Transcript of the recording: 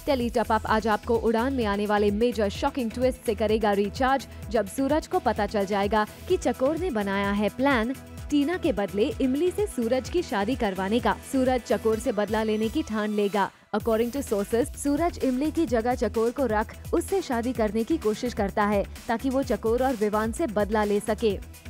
Tele top up आज आपको उड़ान में आने वाले मेजर शॉकिंग ट्विस्ट से करेगा रिचार्ज, जब सूरज को पता चल जाएगा कि चकोर ने बनाया है प्लान टीना के बदले इमली से सूरज की शादी करवाने का। सूरज चकोर से बदला लेने की ठान लेगा। अकॉर्डिंग टू सोर्सेज, सूरज इमली की जगह चकोर को रख उससे शादी करने की कोशिश करता है ताकि वो चकोर और विवान से बदला ले सके।